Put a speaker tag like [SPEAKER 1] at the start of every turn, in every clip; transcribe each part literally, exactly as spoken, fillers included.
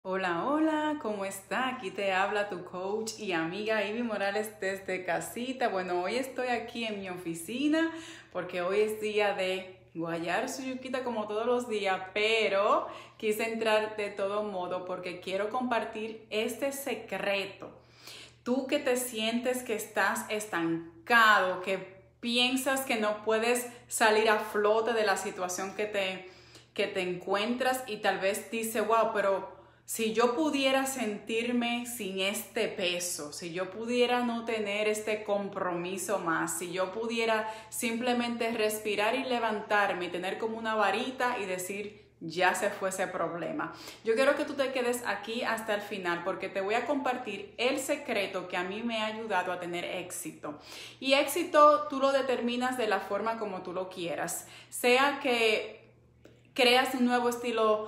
[SPEAKER 1] Hola, hola, ¿cómo está? Aquí te habla tu coach y amiga Ivy Morales desde casita. Bueno, hoy estoy aquí en mi oficina porque hoy es día de guayar su yuquita como todos los días, pero quise entrar de todo modo porque quiero compartir este secreto. Tú que te sientes que estás estancado, que piensas que no puedes salir a flote de la situación que te, que te encuentras y tal vez dices, wow, pero si yo pudiera sentirme sin este peso, si yo pudiera no tener este compromiso más, si yo pudiera simplemente respirar y levantarme y tener como una varita y decir, ya se fue ese problema. Yo quiero que tú te quedes aquí hasta el final porque te voy a compartir el secreto que a mí me ha ayudado a tener éxito. Y éxito tú lo determinas de la forma como tú lo quieras. Sea que creas un nuevo estilo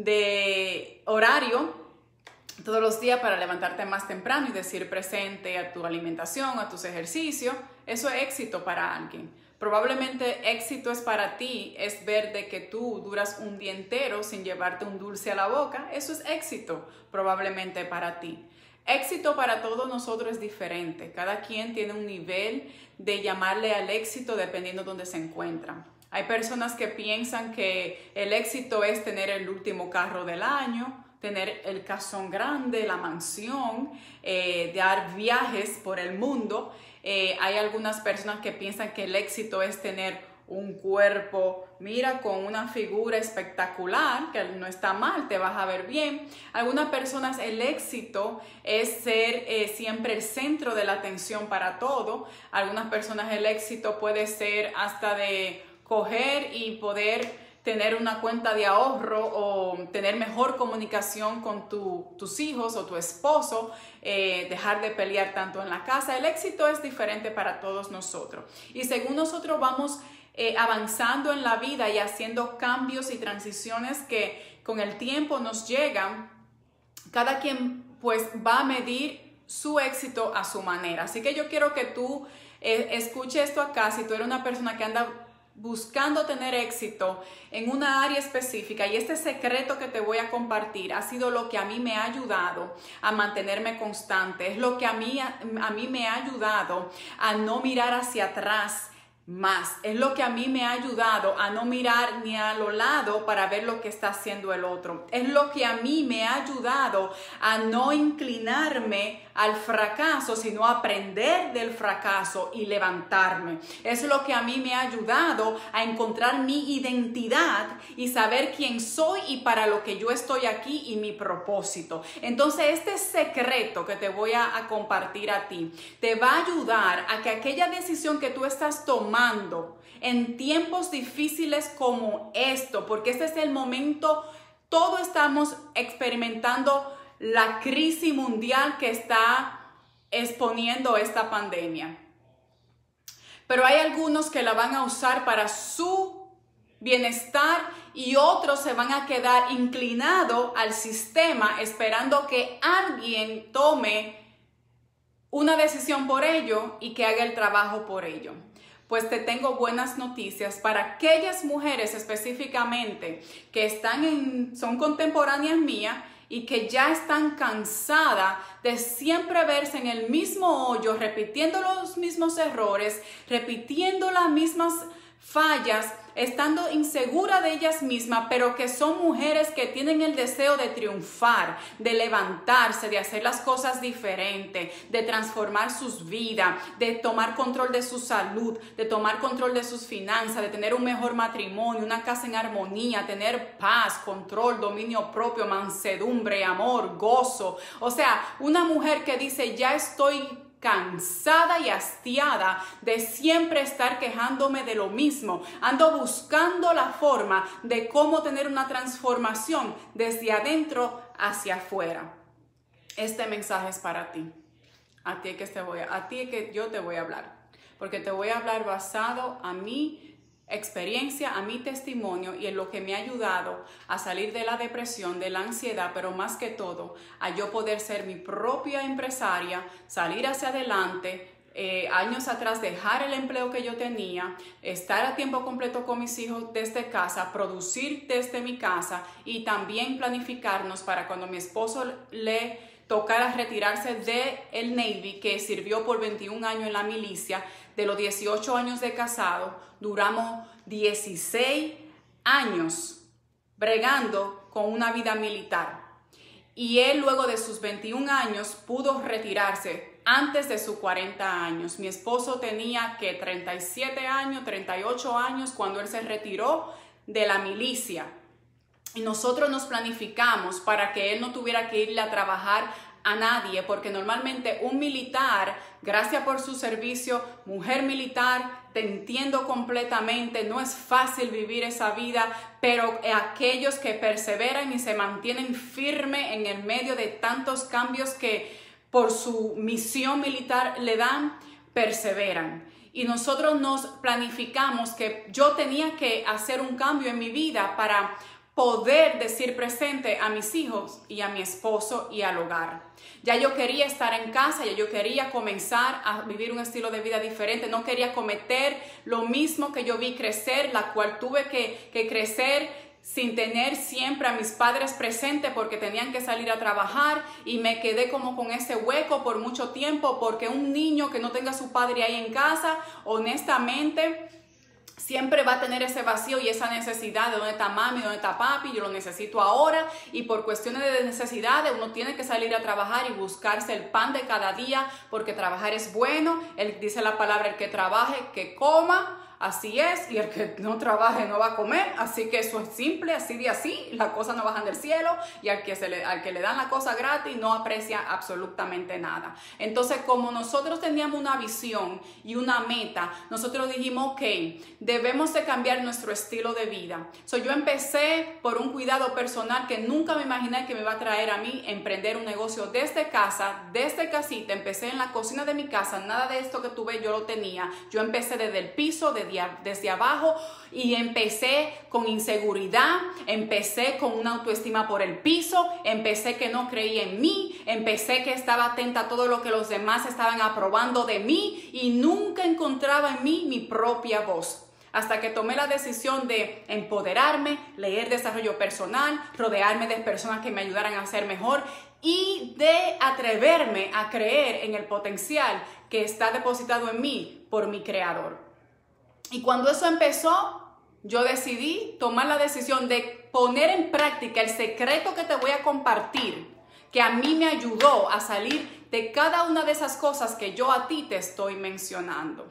[SPEAKER 1] de horario todos los días para levantarte más temprano y decir presente a tu alimentación, a tus ejercicios, eso es éxito para alguien. Probablemente éxito es para ti, es ver de que tú duras un día entero sin llevarte un dulce a la boca, eso es éxito probablemente para ti. Éxito para todos nosotros es diferente, cada quien tiene un nivel de llamarle al éxito dependiendo de dónde se encuentran. Hay personas que piensan que el éxito es tener el último carro del año, tener el casón grande, la mansión, eh, dar viajes por el mundo. Eh, hay algunas personas que piensan que el éxito es tener un cuerpo, mira, con una figura espectacular, que no está mal, te vas a ver bien. Algunas personas el éxito es ser eh, siempre el centro de la atención para todo. Algunas personas el éxito puede ser hasta de coger y poder tener una cuenta de ahorro o tener mejor comunicación con tu, tus hijos o tu esposo, eh, dejar de pelear tanto en la casa. El éxito es diferente para todos nosotros. Y según nosotros vamos eh, avanzando en la vida y haciendo cambios y transiciones que con el tiempo nos llegan, cada quien pues va a medir su éxito a su manera. Así que yo quiero que tú eh, escuches esto acá. Si tú eres una persona que anda buscando tener éxito en una área específica, y este secreto que te voy a compartir ha sido lo que a mí me ha ayudado a mantenerme constante, es lo que a mí, a, a mí me ha ayudado a no mirar hacia atrás más, es lo que a mí me ha ayudado a no mirar ni a los lados para ver lo que está haciendo el otro, es lo que a mí me ha ayudado a no inclinarme al fracaso, sino a aprender del fracaso y levantarme. Es lo que a mí me ha ayudado a encontrar mi identidad y saber quién soy y para lo que yo estoy aquí y mi propósito. Entonces este secreto que te voy a, a compartir a ti te va a ayudar a que aquella decisión que tú estás tomando en tiempos difíciles como esto, porque este es el momento, todos estamos experimentando la crisis mundial que está exponiendo esta pandemia. Pero hay algunos que la van a usar para su bienestar y otros se van a quedar inclinados al sistema esperando que alguien tome una decisión por ello y que haga el trabajo por ello. Pues te tengo buenas noticias para aquellas mujeres específicamente que están en, son contemporáneas mías y que ya están cansadas de siempre verse en el mismo hoyo, repitiendo los mismos errores, repitiendo las mismas fallas, estando insegura de ellas mismas, pero que son mujeres que tienen el deseo de triunfar, de levantarse, de hacer las cosas diferentes, de transformar sus vidas, de tomar control de su salud, de tomar control de sus finanzas, de tener un mejor matrimonio, una casa en armonía, tener paz, control, dominio propio, mansedumbre, amor, gozo. O sea, una mujer que dice, ya estoy cansada y hastiada de siempre estar quejándome de lo mismo. Ando buscando la forma de cómo tener una transformación desde adentro hacia afuera. Este mensaje es para ti. A ti es que te voy a, a ti es que yo te voy a hablar, porque te voy a hablar basado a mi experiencia, a mi testimonio y en lo que me ha ayudado a salir de la depresión, de la ansiedad, pero más que todo a yo poder ser mi propia empresaria, salir hacia adelante, eh, años atrás dejar el empleo que yo tenía, estar a tiempo completo con mis hijos desde casa, producir desde mi casa y también planificarnos para cuando mi esposo le tocara retirarse del Navy, que sirvió por veintiún años en la milicia. De los dieciocho años de casado, duramos dieciséis años bregando con una vida militar. Y él luego de sus veintiún años pudo retirarse antes de sus cuarenta años. Mi esposo tenía que treinta y siete años, treinta y ocho años cuando él se retiró de la milicia. Y nosotros nos planificamos para que él no tuviera que irle a trabajar a nadie, porque normalmente un militar, gracias por su servicio, mujer militar, te entiendo completamente, no es fácil vivir esa vida, pero aquellos que perseveran y se mantienen firmes en el medio de tantos cambios que por su misión militar le dan, perseveran. Y nosotros nos planificamos que yo tenía que hacer un cambio en mi vida para poder decir presente a mis hijos y a mi esposo y al hogar. Ya yo quería estar en casa, ya yo quería comenzar a vivir un estilo de vida diferente, no quería cometer lo mismo que yo vi crecer, la cual tuve que, que crecer sin tener siempre a mis padres presentes porque tenían que salir a trabajar y me quedé como con ese hueco por mucho tiempo, porque un niño que no tenga a su padre ahí en casa, honestamente, siempre va a tener ese vacío y esa necesidad de dónde está mami, dónde está papi, yo lo necesito ahora, y por cuestiones de necesidades uno tiene que salir a trabajar y buscarse el pan de cada día, porque trabajar es bueno. Él dice la palabra, el que trabaje, que coma. Así es, y el que no trabaje no va a comer, así que eso es simple, así de así, las cosas no bajan del cielo, y al que, se le, al que le dan la cosa gratis no aprecia absolutamente nada. Entonces, como nosotros teníamos una visión y una meta, nosotros dijimos, ok, debemos de cambiar nuestro estilo de vida. So, yo empecé por un cuidado personal que nunca me imaginé que me iba a traer a mí emprender un negocio desde casa, desde casita. Empecé en la cocina de mi casa, nada de esto que tú ves yo lo tenía. Yo empecé desde el piso, desde desde abajo, y empecé con inseguridad, empecé con una autoestima por el piso, empecé que no creía en mí, empecé que estaba atenta a todo lo que los demás estaban aprobando de mí y nunca encontraba en mí mi propia voz. Hasta que tomé la decisión de empoderarme, leer desarrollo personal, rodearme de personas que me ayudaran a ser mejor y de atreverme a creer en el potencial que está depositado en mí por mi creador. Y cuando eso empezó, yo decidí tomar la decisión de poner en práctica el secreto que te voy a compartir, que a mí me ayudó a salir de cada una de esas cosas que yo a ti te estoy mencionando.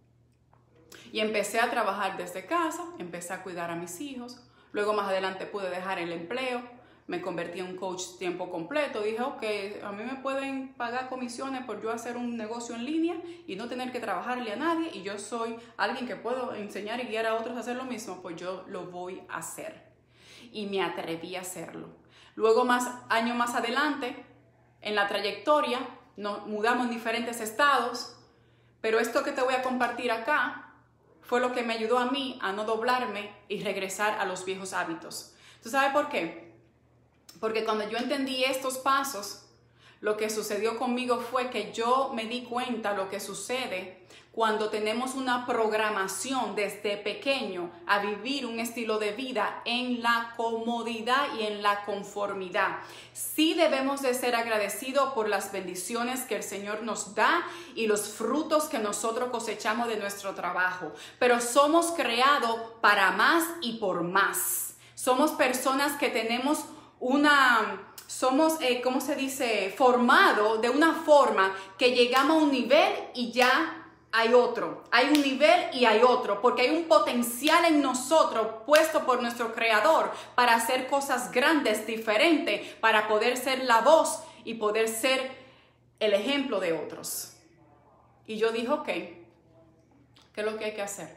[SPEAKER 1] Y empecé a trabajar desde casa, empecé a cuidar a mis hijos, luego más adelante pude dejar el empleo, me convertí en un coach tiempo completo. Dije, ok, a mí me pueden pagar comisiones por yo hacer un negocio en línea y no tener que trabajarle a nadie, y yo soy alguien que puedo enseñar y guiar a otros a hacer lo mismo, pues yo lo voy a hacer. Y me atreví a hacerlo. Luego, más años más adelante, en la trayectoria, nos mudamos en diferentes estados, pero esto que te voy a compartir acá fue lo que me ayudó a mí a no doblarme y regresar a los viejos hábitos. ¿Tú sabes por qué? Porque cuando yo entendí estos pasos, lo que sucedió conmigo fue que yo me di cuenta lo que sucede cuando tenemos una programación desde pequeño a vivir un estilo de vida en la comodidad y en la conformidad. Sí debemos de ser agradecidos por las bendiciones que el Señor nos da y los frutos que nosotros cosechamos de nuestro trabajo, pero somos creados para más y por más. Somos personas que tenemos una, somos, eh, ¿cómo se dice? Formado de una forma que llegamos a un nivel y ya hay otro. Hay un nivel y hay otro, porque hay un potencial en nosotros puesto por nuestro Creador para hacer cosas grandes, diferentes, para poder ser la voz y poder ser el ejemplo de otros. Y yo dije, ok, ¿qué es lo que hay que hacer?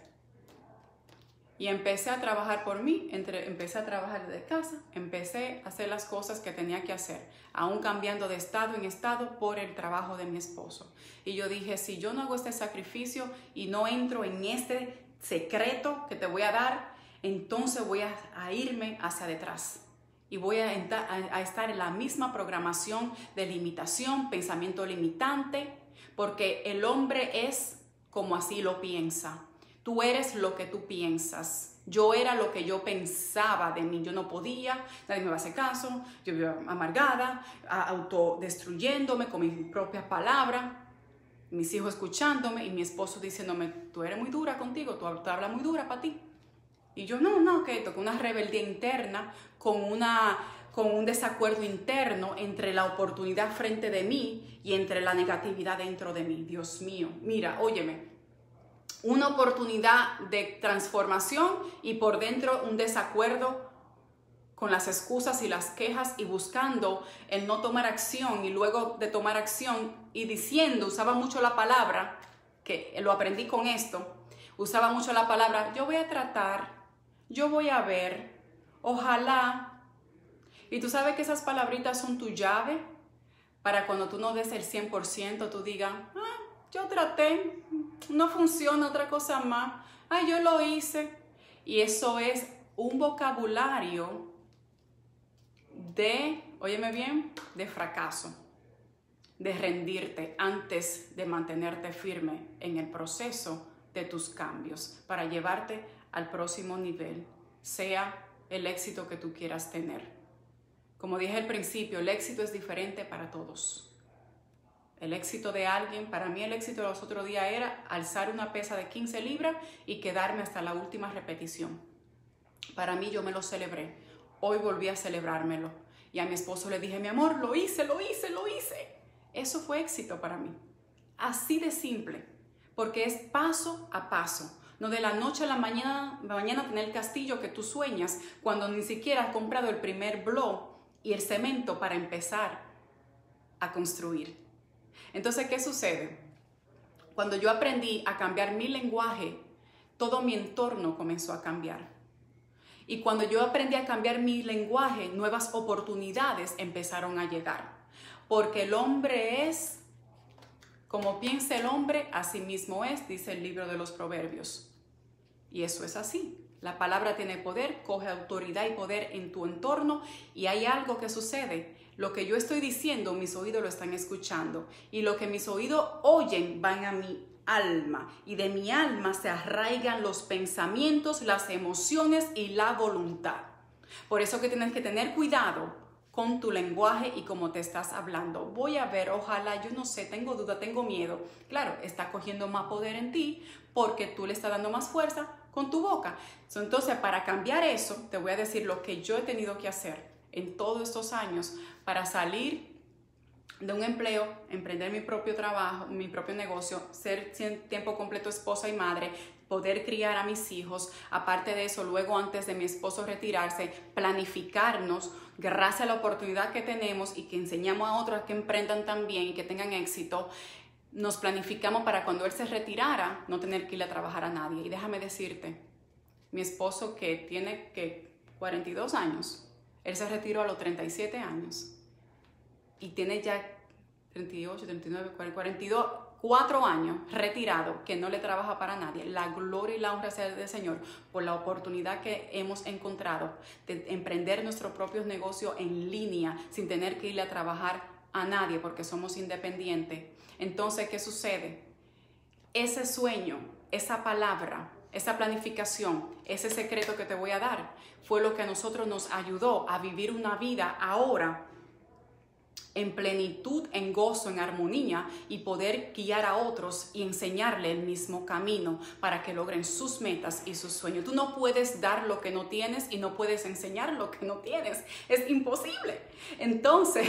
[SPEAKER 1] Y empecé a trabajar por mí, entre, empecé a trabajar desde casa, empecé a hacer las cosas que tenía que hacer, aún cambiando de estado en estado por el trabajo de mi esposo. Y yo dije, si yo no hago este sacrificio y no entro en este secreto que te voy a dar, entonces voy a, a irme hacia detrás. y voy a, a estar en la misma programación de limitación, pensamiento limitante, porque el hombre es como así lo piensa. Tú eres lo que tú piensas. Yo era lo que yo pensaba de mí. Yo no podía, nadie me va a hacer caso, yo vivía amargada, autodestruyéndome con mis propias palabras, mis hijos escuchándome y mi esposo diciéndome, tú eres muy dura contigo, tú, tú hablas muy dura para ti. Y yo, no, no, que con una rebeldía interna, con, una, con un desacuerdo interno entre la oportunidad frente de mí y entre la negatividad dentro de mí. Dios mío, mira, óyeme, una oportunidad de transformación y por dentro un desacuerdo con las excusas y las quejas y buscando el no tomar acción y luego de tomar acción y diciendo, usaba mucho la palabra, que lo aprendí con esto, usaba mucho la palabra, yo voy a tratar, yo voy a ver, ojalá. Y tú sabes que esas palabritas son tu llave para cuando tú no des el cien por ciento, tú digas, ah, yo traté, no funciona, otra cosa más, ay, yo lo hice. Y eso es un vocabulario de, óyeme bien, de fracaso, de rendirte antes de mantenerte firme en el proceso de tus cambios para llevarte al próximo nivel, sea el éxito que tú quieras tener. Como dije al principio, el éxito es diferente para todos. El éxito de alguien, para mí el éxito de los otros días era alzar una pesa de quince libras y quedarme hasta la última repetición. Para mí yo me lo celebré. Hoy volví a celebrármelo. Y a mi esposo le dije, mi amor, lo hice, lo hice, lo hice. Eso fue éxito para mí. Así de simple. Porque es paso a paso. No de la noche a la mañana, mañana tener el castillo que tú sueñas cuando ni siquiera has comprado el primer bloque y el cemento para empezar a construir. Entonces, ¿qué sucede? Cuando yo aprendí a cambiar mi lenguaje, todo mi entorno comenzó a cambiar. Y cuando yo aprendí a cambiar mi lenguaje, nuevas oportunidades empezaron a llegar. Porque el hombre es, como piensa el hombre, así mismo es, dice el libro de los Proverbios. Y eso es así. La palabra tiene poder, coge autoridad y poder en tu entorno y hay algo que sucede. Lo que yo estoy diciendo, mis oídos lo están escuchando y lo que mis oídos oyen van a mi alma y de mi alma se arraigan los pensamientos, las emociones y la voluntad. Por eso que tienes que tener cuidado con tu lenguaje y cómo te estás hablando. Voy a ver, ojalá, yo no sé, tengo duda, tengo miedo. Claro, está cogiendo más poder en ti porque tú le estás dando más fuerza con tu boca. Entonces, para cambiar eso, te voy a decir lo que yo he tenido que hacer en todos estos años para salir de un empleo, emprender mi propio trabajo, mi propio negocio, ser tiempo completo esposa y madre, poder criar a mis hijos. Aparte de eso, luego antes de mi esposo retirarse, planificarnos gracias a la oportunidad que tenemos y que enseñamos a otros que emprendan también y que tengan éxito. Nos planificamos para cuando él se retirara no tener que ir a trabajar a nadie. Y déjame decirte, mi esposo que tiene que cuarenta y dos años, él se retiró a los treinta y siete años y tiene ya treinta y ocho, treinta y nueve, cuarenta y dos, cuatro años retirado, que no le trabaja para nadie. La gloria y la honra sea del Señor por la oportunidad que hemos encontrado de emprender nuestros propios negocios en línea sin tener que irle a trabajar a nadie porque somos independientes. Entonces, ¿qué sucede? Ese sueño, esa palabra, esa planificación, ese secreto que te voy a dar fue lo que a nosotros nos ayudó a vivir una vida ahora en plenitud, en gozo, en armonía y poder guiar a otros y enseñarle el mismo camino para que logren sus metas y sus sueños. Tú no puedes dar lo que no tienes y no puedes enseñar lo que no tienes. Es imposible. Entonces,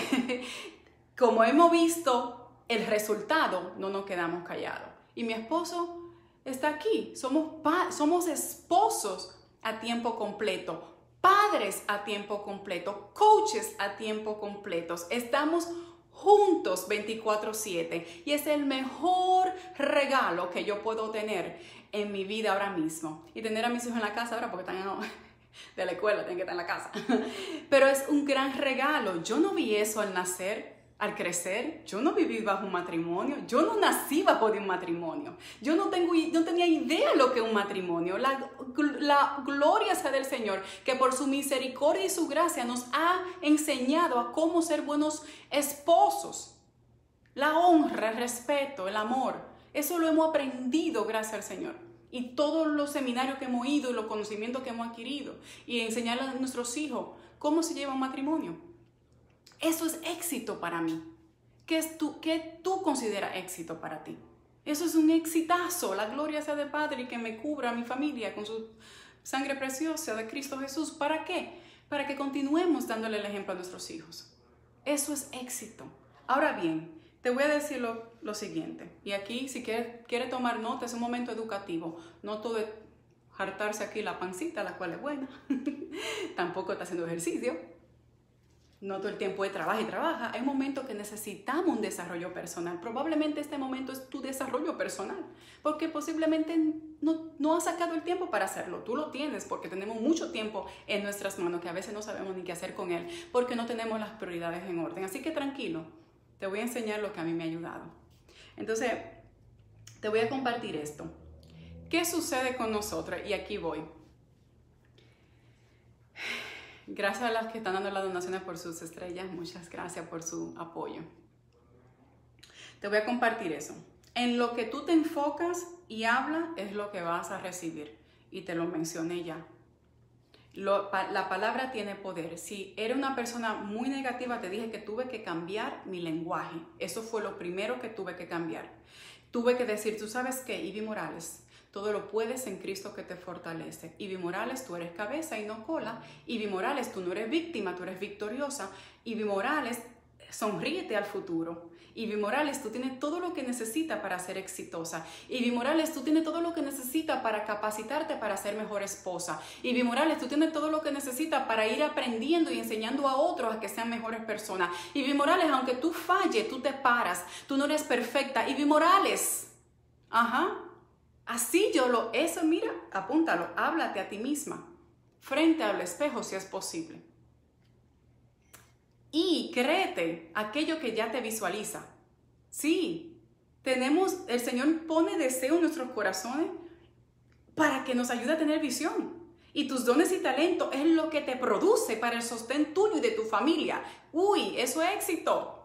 [SPEAKER 1] como hemos visto el resultado, no nos quedamos callados. Y mi esposo está aquí. Somos, pa- somos esposos a tiempo completo. Padres a tiempo completo, coaches a tiempo completo. Estamos juntos veinticuatro siete y es el mejor regalo que yo puedo tener en mi vida ahora mismo. Y tener a mis hijos en la casa ahora porque están de la escuela, tienen que estar en la casa. Pero es un gran regalo. Yo no vi eso al nacer. Al crecer, yo no viví bajo un matrimonio, yo no nací bajo de un matrimonio, yo no, tengo, no tenía idea de lo que es un matrimonio. La, la gloria sea del Señor, que por su misericordia y su gracia nos ha enseñado a cómo ser buenos esposos. La honra, el respeto, el amor, eso lo hemos aprendido gracias al Señor. Y todos los seminarios que hemos ido y los conocimientos que hemos adquirido y enseñarle a nuestros hijos cómo se lleva un matrimonio. Eso es éxito para mí. ¿Qué, es tú, ¿Qué tú consideras éxito para ti? Eso es un exitazo. La gloria sea del Padre y que me cubra a mi familia con su sangre preciosa de Cristo Jesús. ¿Para qué? Para que continuemos dándole el ejemplo a nuestros hijos. Eso es éxito. Ahora bien, te voy a decir lo, lo siguiente. Y aquí, si quieres quiere tomar nota, es un momento educativo. No todo es hartarse aquí la pancita, la cual es buena. Tampoco está haciendo ejercicio. No todo el tiempo de trabaja y trabaja. Hay momentos que necesitamos un desarrollo personal. Probablemente este momento es tu desarrollo personal. Porque posiblemente no, no has sacado el tiempo para hacerlo. Tú lo tienes porque tenemos mucho tiempo en nuestras manos que a veces no sabemos ni qué hacer con él. Porque no tenemos las prioridades en orden. Así que tranquilo. Te voy a enseñar lo que a mí me ha ayudado. Entonces, te voy a compartir esto. ¿Qué sucede con nosotros? Y aquí voy. Gracias a las que están dando las donaciones por sus estrellas. Muchas gracias por su apoyo. Te voy a compartir eso. En lo que tú te enfocas y hablas es lo que vas a recibir. Y te lo mencioné ya. Lo, pa, la palabra tiene poder. Si eres una persona muy negativa, te dije que tuve que cambiar mi lenguaje. Eso fue lo primero que tuve que cambiar. Tuve que decir, ¿tú sabes qué? Ivy Morales, todo lo puedes en Cristo que te fortalece. Ivy Morales, tú eres cabeza y no cola. Ivy Morales, tú no eres víctima, tú eres victoriosa. Ivy Morales, sonríete al futuro. Ivy Morales, tú tienes todo lo que necesitas para ser exitosa. Ivy Morales, tú tienes todo lo que necesitas para capacitarte para ser mejor esposa. Ivy Morales, tú tienes todo lo que necesitas para ir aprendiendo y enseñando a otros a que sean mejores personas. Ivy Morales, aunque tú falles, tú te paras. Tú no eres perfecta. Ivy Morales, ajá. Así yo lo, eso mira, apúntalo, háblate a ti misma, frente al espejo si es posible. Y créete aquello que ya te visualiza. Sí, tenemos, el Señor pone deseo en nuestros corazones para que nos ayude a tener visión. Y tus dones y talentos es lo que te produce para el sostén tuyo y de tu familia. Uy, eso es éxito.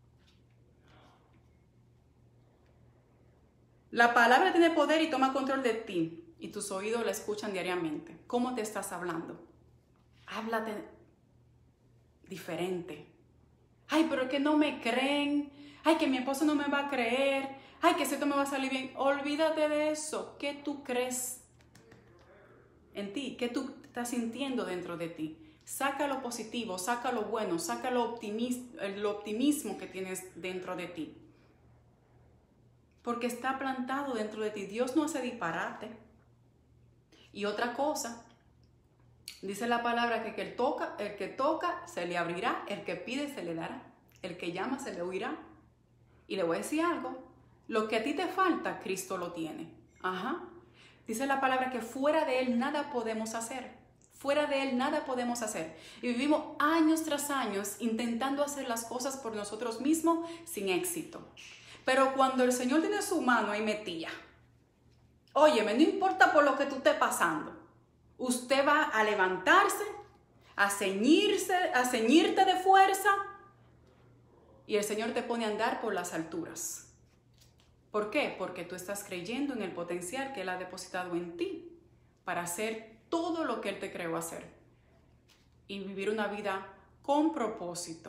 [SPEAKER 1] La palabra tiene poder y toma control de ti. Y tus oídos la escuchan diariamente. ¿Cómo te estás hablando? Háblate diferente. Ay, pero es que no me creen. Ay, que mi esposo no me va a creer. Ay, que esto me va a salir bien. Olvídate de eso. ¿Qué tú crees en ti? ¿Qué tú estás sintiendo dentro de ti? Saca lo positivo, saca lo bueno, saca lo optimismo, el optimismo que tienes dentro de ti. Porque está plantado dentro de ti. Dios no hace disparate. Y otra cosa, dice la palabra que el, toca, el que toca se le abrirá, el que pide se le dará, el que llama se le oirá. Y le voy a decir algo, lo que a ti te falta, Cristo lo tiene. Ajá. Dice la palabra que fuera de Él nada podemos hacer. Fuera de Él nada podemos hacer. Y vivimos años tras años intentando hacer las cosas por nosotros mismos sin éxito. Pero cuando el Señor tiene su mano ahí metida, óyeme, no importa por lo que tú estés pasando, usted va a levantarse, a ceñirse, a ceñirte de fuerza y el Señor te pone a andar por las alturas. ¿Por qué? Porque tú estás creyendo en el potencial que Él ha depositado en ti para hacer todo lo que Él te creó hacer y vivir una vida con propósito.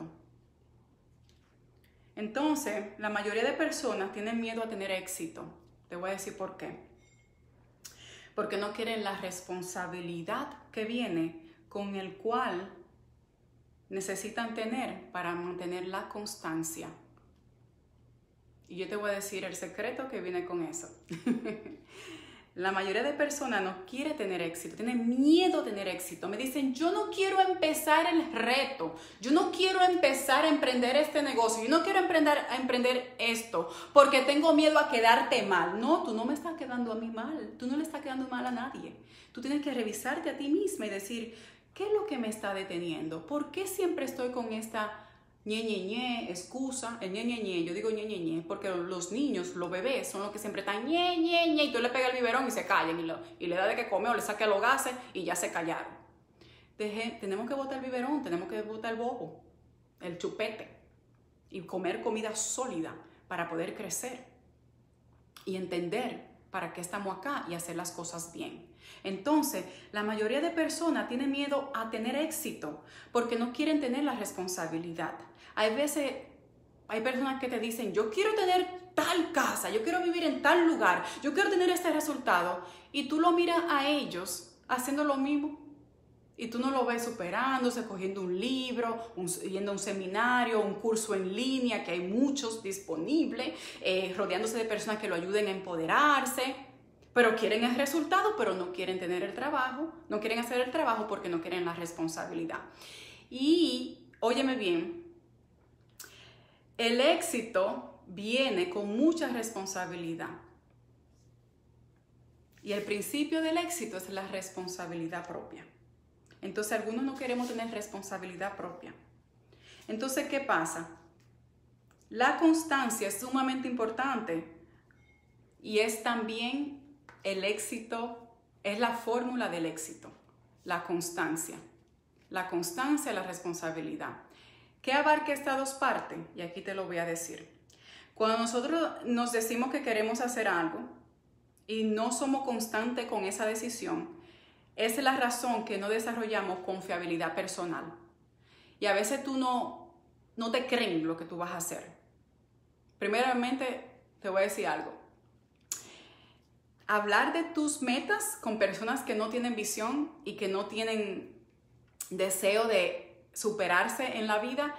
[SPEAKER 1] Entonces, la mayoría de personas tienen miedo a tener éxito. Te voy a decir por qué. Porque no quieren la responsabilidad que viene con el cual necesitan tener para mantener la constancia. Y yo te voy a decir el secreto que viene con eso. La mayoría de personas no quiere tener éxito, tienen miedo a tener éxito. Me dicen, yo no quiero empezar el reto, yo no quiero empezar a emprender este negocio, yo no quiero emprender, a emprender esto porque tengo miedo a quedarte mal. No, tú no me estás quedando a mí mal, tú no le estás quedando mal a nadie. Tú tienes que revisarte a ti misma y decir, ¿qué es lo que me está deteniendo? ¿Por qué siempre estoy con esta ñe, ñe, ñe, excusa, el ñe, ñe, ñe. Yo digo ñe, ñe, ñe porque los niños, los bebés, son los que siempre están ñe, ñe, ñe, y tú le pegas el biberón y se callan, y, lo, y le da de que comer o le saca los gases y ya se callaron. Deje, tenemos que botar el biberón, tenemos que botar el bobo, el chupete, y comer comida sólida para poder crecer y entender para qué estamos acá y hacer las cosas bien. Entonces, la mayoría de personas tienen miedo a tener éxito porque no quieren tener la responsabilidad. Hay veces, hay personas que te dicen, yo quiero tener tal casa, yo quiero vivir en tal lugar, yo quiero tener este resultado, y tú lo miras a ellos haciendo lo mismo. Y tú no lo ves superándose, cogiendo un libro, un, yendo a un seminario, un curso en línea, que hay muchos disponibles, eh, rodeándose de personas que lo ayuden a empoderarse, pero quieren el resultado, pero no quieren tener el trabajo, no quieren hacer el trabajo porque no quieren la responsabilidad. Y, óyeme bien, el éxito viene con mucha responsabilidad. Y el principio del éxito es la responsabilidad propia. Entonces, algunos no queremos tener responsabilidad propia. Entonces, ¿qué pasa? La constancia es sumamente importante y es también el éxito, es la fórmula del éxito, la constancia. La constancia y la responsabilidad. ¿Qué abarca estas dos partes? Y aquí te lo voy a decir. Cuando nosotros nos decimos que queremos hacer algo y no somos constantes con esa decisión, esa es la razón que no desarrollamos confiabilidad personal. Y a veces tú no, no te creen lo que tú vas a hacer. Primeramente, te voy a decir algo. Hablar de tus metas con personas que no tienen visión y que no tienen deseo de superarse en la vida,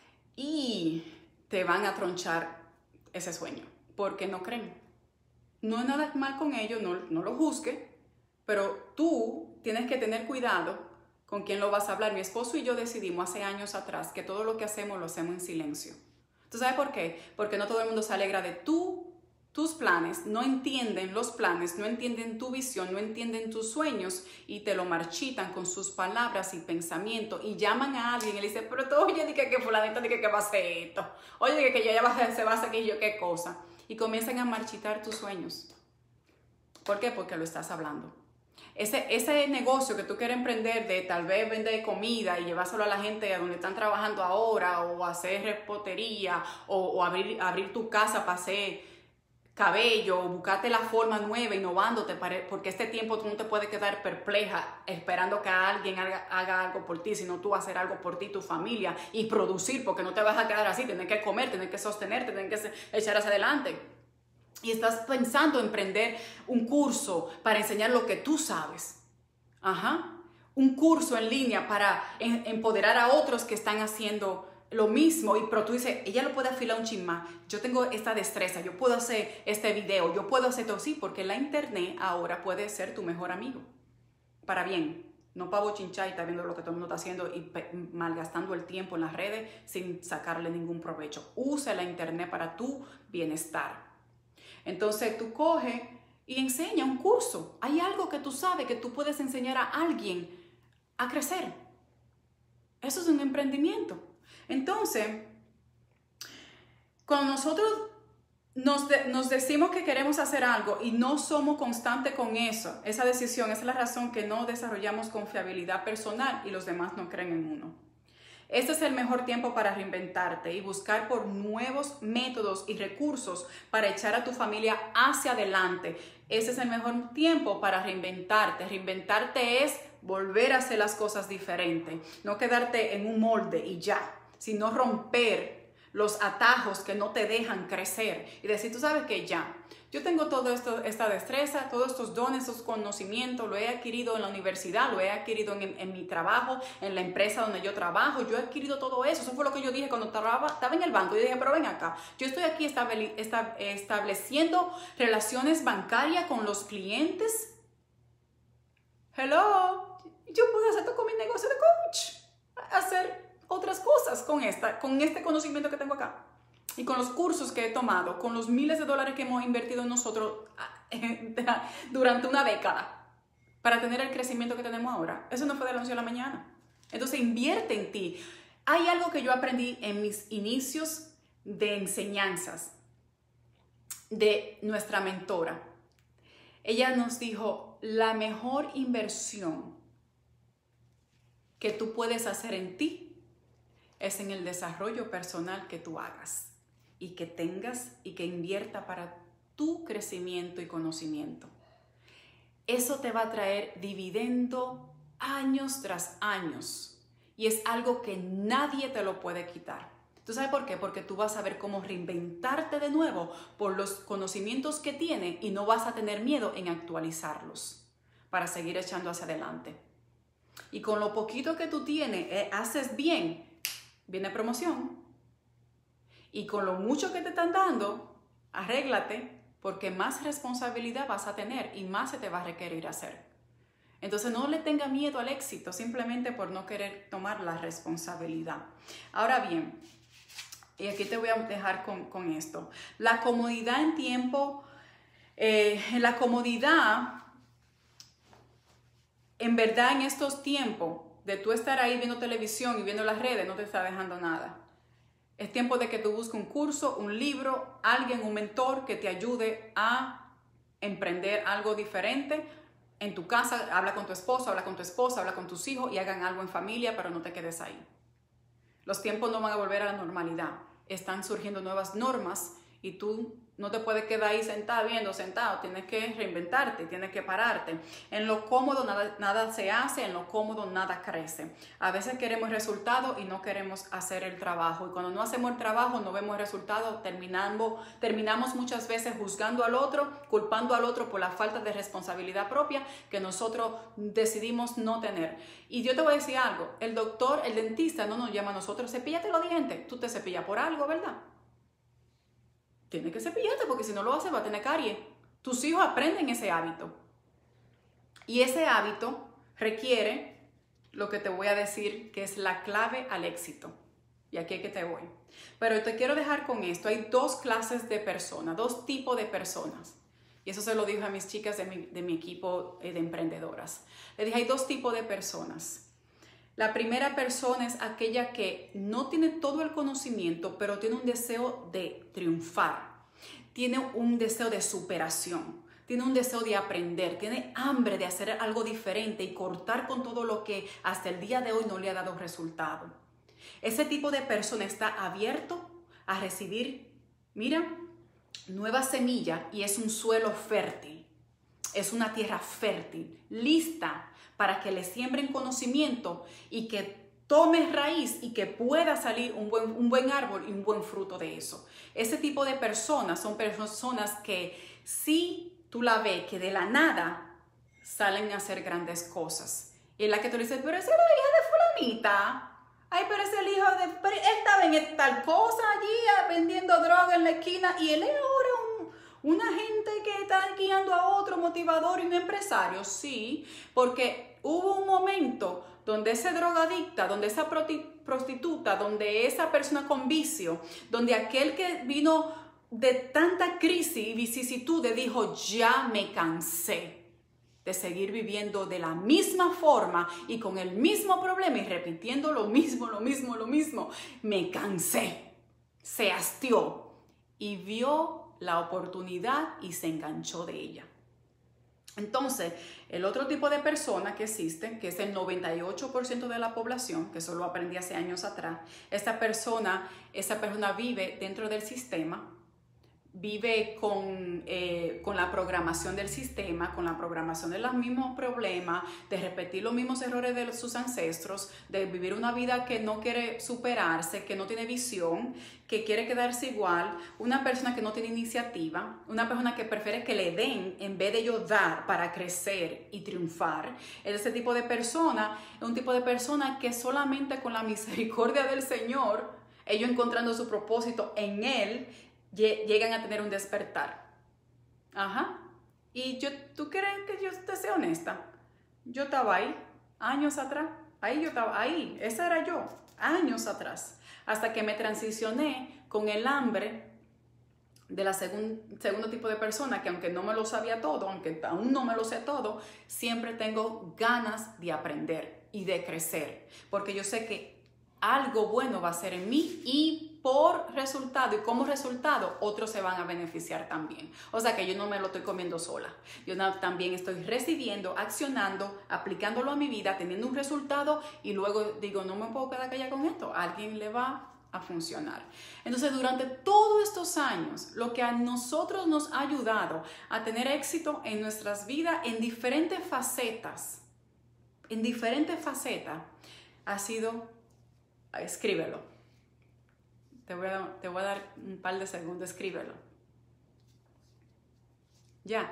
[SPEAKER 1] y te van a tronchar ese sueño porque no creen. No es nada mal con ellos, no, no lo juzgues. Pero tú tienes que tener cuidado con quién lo vas a hablar. Mi esposo y yo decidimos hace años atrás que todo lo que hacemos lo hacemos en silencio. ¿Tú sabes por qué? Porque no todo el mundo se alegra de tú, tus planes, no entienden los planes, no entienden tu visión, no entienden tus sueños y te lo marchitan con sus palabras y pensamientos y llaman a alguien y le dicen, pero tú, oye, dije que fulanito dije que va a hacer esto, oye, que ya va a, se va a hacer que yo qué cosa. Y comienzan a marchitar tus sueños. ¿Por qué? Porque lo estás hablando. Ese, ese negocio que tú quieres emprender de tal vez vender comida y llevárselo a la gente a donde están trabajando ahora, o hacer repostería, o, o abrir, abrir tu casa para hacer cabello, o buscarte la forma nueva, innovándote, para, porque este tiempo tú no te puedes quedar perpleja esperando que alguien haga, haga algo por ti, sino tú hacer algo por ti, tu familia, y producir, porque no te vas a quedar así, tienes que comer, tienes que sostenerte, tienes que echar hacia adelante. Y estás pensando en emprender un curso para enseñar lo que tú sabes. Ajá. Un curso en línea para en, empoderar a otros que están haciendo lo mismo. Y, pero tú dices, ella lo puede afilar un chin más. Yo tengo esta destreza, yo puedo hacer este video, yo puedo hacer todo. Sí, porque la internet ahora puede ser tu mejor amigo. Para bien. No para bochinchar y estar viendo lo que todo el mundo está haciendo y malgastando el tiempo en las redes sin sacarle ningún provecho. Usa la internet para tu bienestar. Entonces tú coges y enseña un curso. Hay algo que tú sabes que tú puedes enseñar a alguien a crecer. Eso es un emprendimiento. Entonces, cuando nosotros nos, de, nos decimos que queremos hacer algo y no somos constantes con eso, esa decisión, esa es la razón que no desarrollamos confiabilidad personal y los demás no creen en uno. Este es el mejor tiempo para reinventarte y buscar por nuevos métodos y recursos para echar a tu familia hacia adelante. Ese es el mejor tiempo para reinventarte. Reinventarte es volver a hacer las cosas diferentes, no quedarte en un molde y ya, sino romper los atajos que no te dejan crecer y decir, tú sabes que ya, yo tengo todo esto, esta destreza, todos estos dones, estos conocimientos, lo he adquirido en la universidad, lo he adquirido en, en mi trabajo, en la empresa donde yo trabajo, yo he adquirido todo eso. Eso fue lo que yo dije cuando estaba, estaba en el banco. Yo dije, pero ven acá, yo estoy aquí estable, esta, estableciendo relaciones bancarias con los clientes. Hello, yo puedo hacer esto con mi negocio de coach, hacer otras cosas con, esta, con este conocimiento que tengo acá. Y con los cursos que he tomado, con los miles de dólares que hemos invertido en nosotros durante una década para tener el crecimiento que tenemos ahora. Eso no fue de la noche a la mañana. Entonces invierte en ti. Hay algo que yo aprendí en mis inicios de enseñanzas de nuestra mentora. Ella nos dijo, la mejor inversión que tú puedes hacer en ti es en el desarrollo personal que tú hagas y que tengas y que invierta para tu crecimiento y conocimiento. Eso te va a traer dividendo años tras años y es algo que nadie te lo puede quitar. ¿Tú sabes por qué? Porque tú vas a ver cómo reinventarte de nuevo por los conocimientos que tienes y no vas a tener miedo en actualizarlos para seguir echando hacia adelante. Y con lo poquito que tú tienes, eh, haces bien, viene promoción. Y con lo mucho que te están dando, arréglate, porque más responsabilidad vas a tener y más se te va a requerir hacer. Entonces no le tenga miedo al éxito simplemente por no querer tomar la responsabilidad. Ahora bien, y aquí te voy a dejar con, con esto. La comodidad en tiempo, eh, la comodidad, en verdad en estos tiempos de tú estar ahí viendo televisión y viendo las redes, no te está dejando nada. Es tiempo de que tú busques un curso, un libro, alguien, un mentor que te ayude a emprender algo diferente. En tu casa, habla con tu esposo, habla con tu esposa, habla con tus hijos y hagan algo en familia, pero no te quedes ahí. Los tiempos no van a volver a la normalidad. Están surgiendo nuevas normas y tú no te puedes quedar ahí sentado, viendo, sentado. Tienes que reinventarte, tienes que pararte. En lo cómodo nada, nada se hace, en lo cómodo nada crece. A veces queremos resultados y no queremos hacer el trabajo. Y cuando no hacemos el trabajo, no vemos resultados, terminamos, terminamos muchas veces juzgando al otro, culpando al otro por la falta de responsabilidad propia que nosotros decidimos no tener. Y yo te voy a decir algo, el doctor, el dentista no nos llama a nosotros, cepíllate los dientes. Tú te cepillas por algo, ¿verdad? Tienes que cepillarte porque si no lo haces va a tener caries. Tus hijos aprenden ese hábito. Y ese hábito requiere lo que te voy a decir que es la clave al éxito. Y aquí es que te voy. Pero te quiero dejar con esto. Hay dos clases de personas, dos tipos de personas. Y eso se lo dije a mis chicas de mi, de mi equipo de emprendedoras. Les dije, hay dos tipos de personas. La primera persona es aquella que no tiene todo el conocimiento, pero tiene un deseo de triunfar, tiene un deseo de superación, tiene un deseo de aprender, tiene hambre de hacer algo diferente y cortar con todo lo que hasta el día de hoy no le ha dado resultado. Ese tipo de persona está abierto a recibir, mira, nuevas semillas y es un suelo fértil, es una tierra fértil, lista para que le siembren conocimiento y que tome raíz y que pueda salir un buen, un buen árbol y un buen fruto de eso. Ese tipo de personas son personas que si tú la ves que de la nada salen a hacer grandes cosas. Y en la que tú le dices, pero esa es la hija de fulanita. Ay, pero es el hijo de... Pero él estaba en tal cosa allí vendiendo droga en la esquina y él es ahora un... Una gente que está guiando a otro motivador y un empresario, sí, porque hubo un momento donde ese drogadicta, donde esa prostituta, donde esa persona con vicio, donde aquel que vino de tanta crisis y vicisitudes dijo, ya me cansé de seguir viviendo de la misma forma y con el mismo problema y repitiendo lo mismo, lo mismo, lo mismo. Me cansé, se hastió y vio la oportunidad y se enganchó de ella. Entonces, el otro tipo de persona que existe, que es el noventa y ocho por ciento de la población, que eso lo aprendí hace años atrás, esta persona, esa persona vive dentro del sistema, vive con, eh, con la programación del sistema, con la programación de los mismos problemas, de repetir los mismos errores de sus ancestros, de vivir una vida que no quiere superarse, que no tiene visión, que quiere quedarse igual, una persona que no tiene iniciativa, una persona que prefiere que le den en vez de yo dar para crecer y triunfar. Ese tipo de persona es un tipo de persona que solamente con la misericordia del Señor, ellos encontrando su propósito en Él, llegan a tener un despertar. Ajá. Y yo, ¿tú crees que yo te sea honesta? Yo estaba ahí, años atrás. Ahí yo estaba, ahí. Esa era yo, años atrás. Hasta que me transicioné con el hambre de la segun, segundo tipo de persona, que aunque no me lo sabía todo, aunque aún no me lo sé todo, siempre tengo ganas de aprender y de crecer. Porque yo sé que algo bueno va a ser en mí y por resultado y como resultado otros se van a beneficiar también. O sea que yo no me lo estoy comiendo sola. Yo no, también estoy recibiendo, accionando, aplicándolo a mi vida, teniendo un resultado y luego digo, no me puedo quedar callada con esto. A alguien le va a funcionar. Entonces, durante todos estos años, lo que a nosotros nos ha ayudado a tener éxito en nuestras vidas en diferentes facetas, en diferentes facetas, ha sido, escríbelo. Te voy a, te voy a dar un par de segundos, escríbelo. Ya.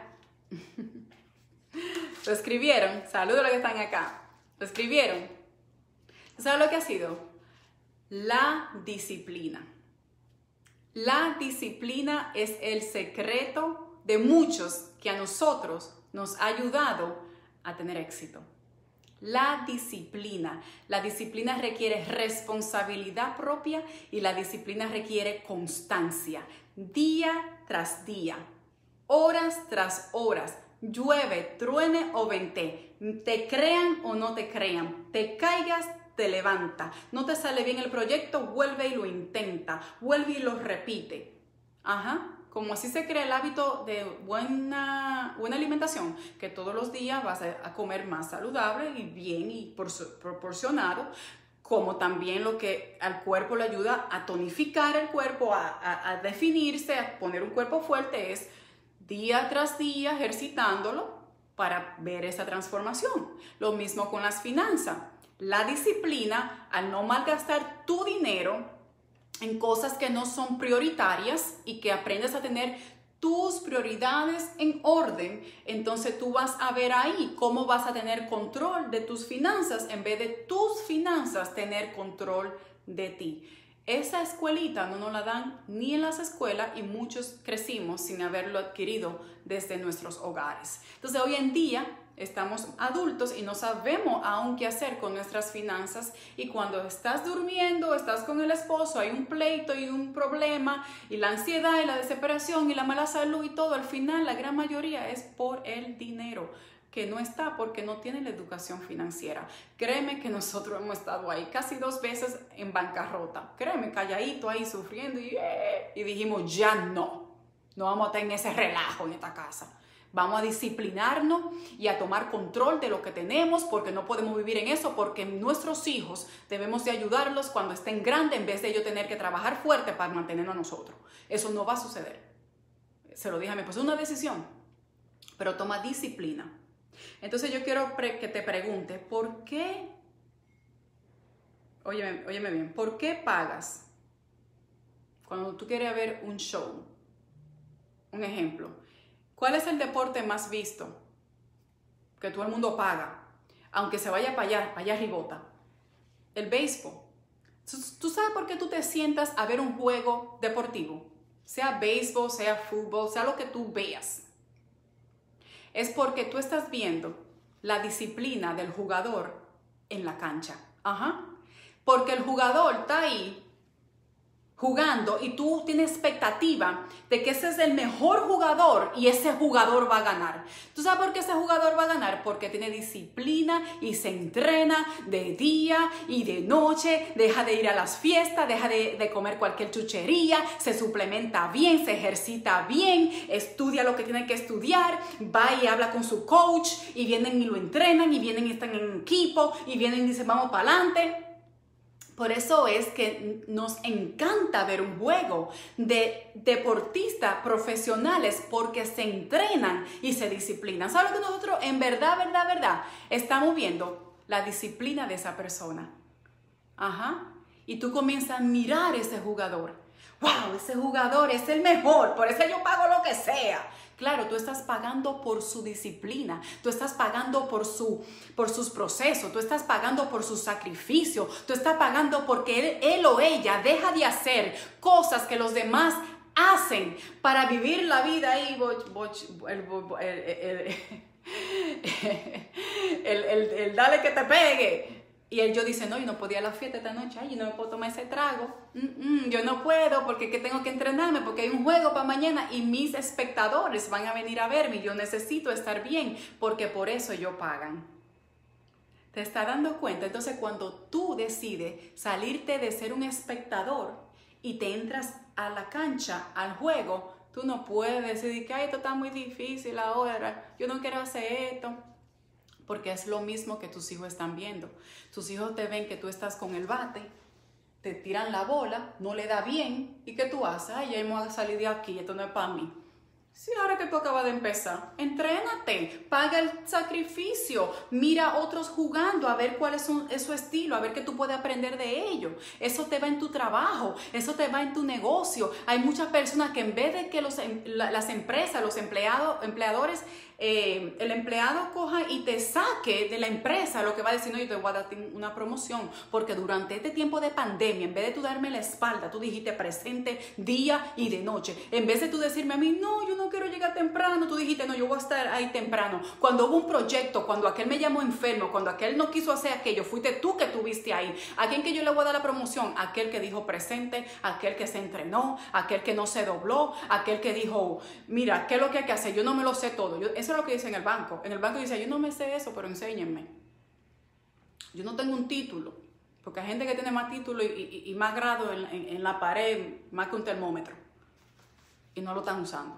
[SPEAKER 1] Lo escribieron. Saludos a los que están acá. Lo escribieron. ¿Sabes lo que ha sido? La disciplina. La disciplina es el secreto de muchos que a nosotros nos ha ayudado a tener éxito. La disciplina. La disciplina requiere responsabilidad propia y la disciplina requiere constancia. Día tras día, horas tras horas, llueve, truene o vente, te crean o no te crean, te caigas, te levanta, no te sale bien el proyecto, vuelve y lo intenta, vuelve y lo repite. Ajá. Como así se crea el hábito de buena, buena alimentación, que todos los días vas a comer más saludable y bien y proporcionado, como también lo que al cuerpo le ayuda a tonificar el cuerpo, a, a, a definirse, a poner un cuerpo fuerte, es día tras día ejercitándolo para ver esa transformación. Lo mismo con las finanzas. La disciplina, al no malgastar tu dinero en cosas que no son prioritarias y que aprendes a tener tus prioridades en orden, entonces tú vas a ver ahí cómo vas a tener control de tus finanzas en vez de tus finanzas tener control de ti. Esa escuelita no nos la dan ni en las escuelas y muchos crecimos sin haberlo adquirido desde nuestros hogares. Entonces hoy en día estamos adultos y no sabemos aún qué hacer con nuestras finanzas y cuando estás durmiendo, estás con el esposo, hay un pleito y un problema y la ansiedad y la desesperación y la mala salud y todo, al final la gran mayoría es por el dinero que no está porque no tiene la educación financiera. Créeme que nosotros hemos estado ahí casi dos veces en bancarrota. Créeme, calladito ahí sufriendo y, eh, y dijimos ya no, no vamos a tener ese relajo en esta casa. Vamos a disciplinarnos y a tomar control de lo que tenemos porque no podemos vivir en eso porque nuestros hijos debemos de ayudarlos cuando estén grandes en vez de ellos tener que trabajar fuerte para mantenernos a nosotros. Eso no va a suceder. Se lo dije a mi esposo, es una decisión, pero toma disciplina. Entonces yo quiero que te pregunte, ¿por qué? Óyeme, óyeme bien, ¿por qué pagas cuando tú quieres ver un show? Un ejemplo. ¿Cuál es el deporte más visto? Que todo el mundo paga, aunque se vaya para allá, para allá arribota. El béisbol. ¿Tú sabes por qué tú te sientas a ver un juego deportivo? Sea béisbol, sea fútbol, sea lo que tú veas. Es porque tú estás viendo la disciplina del jugador en la cancha. Ajá. Porque el jugador está ahí jugando y tú tienes expectativa de que ese es el mejor jugador y ese jugador va a ganar. ¿Tú sabes por qué ese jugador va a ganar? Porque tiene disciplina y se entrena de día y de noche, deja de ir a las fiestas, deja de, de comer cualquier chuchería, se suplementa bien, se ejercita bien, estudia lo que tiene que estudiar, va y habla con su coach y vienen y lo entrenan y vienen y están en equipo y vienen y dicen vamos para adelante. Por eso es que nos encanta ver un juego de deportistas profesionales porque se entrenan y se disciplinan. ¿Sabes lo que nosotros en verdad, verdad, verdad estamos viendo? La disciplina de esa persona. Ajá. Y tú comienzas a mirar a ese jugador. ¡Wow! Ese jugador es el mejor, por eso yo pago lo que sea. Claro, tú estás pagando por su disciplina, tú estás pagando por, su, por sus procesos, tú estás pagando por su sacrificio, tú estás pagando porque él, él o ella deja de hacer cosas que los demás hacen para vivir la vida ahí, boch, boch, el, el, el, el, el, el dale que te pegue. Y él yo dice, no, yo no podía ir a la fiesta esta noche, ay, yo no me puedo tomar ese trago, mm -mm, yo no puedo porque que tengo que entrenarme, porque hay un juego para mañana y mis espectadores van a venir a verme y yo necesito estar bien porque por eso ellos pagan. ¿Te estás dando cuenta? Entonces, cuando tú decides salirte de ser un espectador y te entras a la cancha, al juego, tú no puedes decir que esto está muy difícil ahora, yo no quiero hacer esto. Porque es lo mismo que tus hijos están viendo. Tus hijos te ven que tú estás con el bate, te tiran la bola, no le da bien, ¿y qué tú haces? Ay, ya hemos salido de aquí, esto no es para mí. Sí, ahora que tú acabas de empezar, entrénate, paga el sacrificio, mira a otros jugando, a ver cuál es su, es su estilo, a ver qué tú puedes aprender de ellos. Eso te va en tu trabajo, eso te va en tu negocio. Hay muchas personas que en vez de que los, la, las empresas, los empleados, empleadores, eh, el empleado coja y te saque de la empresa, lo que va a decir, no, yo te voy a dar una promoción, porque durante este tiempo de pandemia, en vez de tú darme la espalda, tú dijiste presente día y de noche. En vez de tú decirme a mí, no, yo no quiero llegar temprano, tú dijiste, no, yo voy a estar ahí temprano. Cuando hubo un proyecto, cuando aquel me llamó enfermo, cuando aquel no quiso hacer aquello, fuiste tú que estuviste ahí. ¿A quién que yo le voy a dar la promoción? Aquel que dijo presente, aquel que se entrenó, aquel que no se dobló, aquel que dijo, mira, ¿qué es lo que hay que hacer? Yo no me lo sé todo. Yo, eso es lo que dice en el banco. En el banco dice, yo no me sé eso, pero enséñenme. Yo no tengo un título, porque hay gente que tiene más título y, y, y más grado en, en, en la pared, más que un termómetro, y no lo están usando.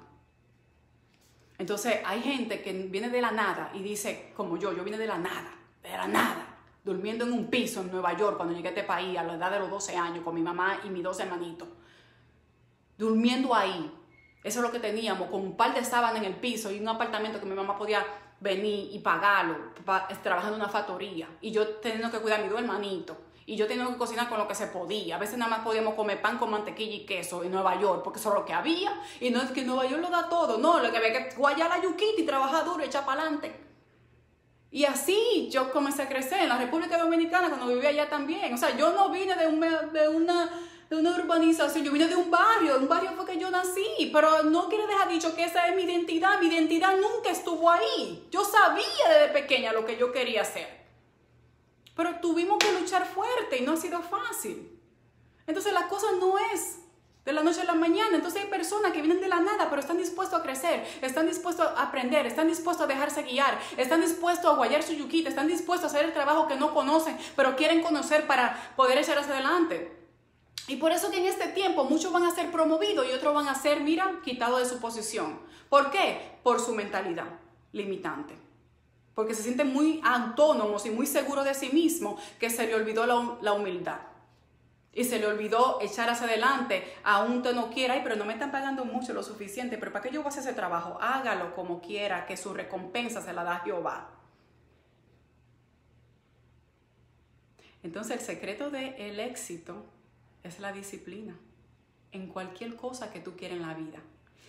[SPEAKER 1] Entonces hay gente que viene de la nada y dice, como yo, yo vine de la nada, de la nada, durmiendo en un piso en Nueva York cuando llegué a este país a la edad de los doce años con mi mamá y mis dos hermanitos. Durmiendo ahí. Eso es lo que teníamos, con un par de sábanas en el piso y un apartamento que mi mamá podía venir y pagarlo, pa, trabajando en una factoría. Y yo teniendo que cuidar a mis dos hermanitos. Y yo teniendo que cocinar con lo que se podía. A veces nada más podíamos comer pan con mantequilla y queso en Nueva York, porque eso es lo que había. Y no es que Nueva York lo da todo, no, lo que había que guayar la yuquita y trabajar duro y echar para adelante. Y así yo comencé a crecer en la República Dominicana cuando vivía allá también. O sea, yo no vine de, un, de una... de una urbanización, yo vine de un barrio, de un barrio fue que yo nací, pero no quiero dejar dicho que esa es mi identidad, mi identidad nunca estuvo ahí. Yo sabía desde pequeña lo que yo quería hacer, pero tuvimos que luchar fuerte y no ha sido fácil. Entonces la cosa no es de la noche a la mañana. Entonces hay personas que vienen de la nada, pero están dispuestos a crecer, están dispuestos a aprender, están dispuestos a dejarse guiar, están dispuestos a guayar su yuquita, están dispuestos a hacer el trabajo que no conocen, pero quieren conocer para poder echar hacia adelante. Y por eso que en este tiempo muchos van a ser promovidos y otros van a ser, mira, quitados de su posición. ¿Por qué? Por su mentalidad limitante. Porque se sienten muy autónomos y muy seguros de sí mismos que se le olvidó la, la humildad. Y se le olvidó echar hacia adelante, aún usted no quiera, ay, pero no me están pagando mucho, lo suficiente, pero ¿para qué yo voy a hacer ese trabajo? Hágalo como quiera, que su recompensa se la da Jehová. Entonces el secreto del éxito es la disciplina en cualquier cosa que tú quieras en la vida.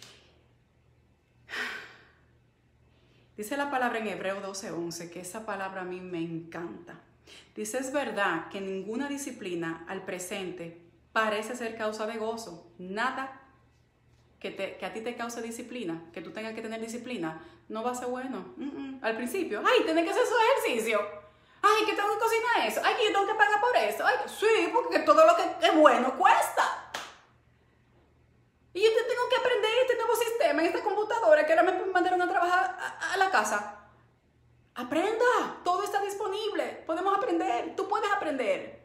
[SPEAKER 1] Dice la palabra en Hebreo doce once, que esa palabra a mí me encanta. Dice, es verdad que ninguna disciplina al presente parece ser causa de gozo. Nada que, te, que a ti te cause disciplina, que tú tengas que tener disciplina, no va a ser bueno. Mm -mm. Al principio, ay, tienes que hacer su ejercicio. Ay, que tengo que cocinar eso. Ay, que yo tengo que pagar por eso. Ay, sí, porque todo lo que es bueno cuesta. Y yo tengo que aprender este nuevo sistema en esta computadora que ahora me mandaron a trabajar a, a la casa. Aprenda, todo está disponible. Podemos aprender, tú puedes aprender.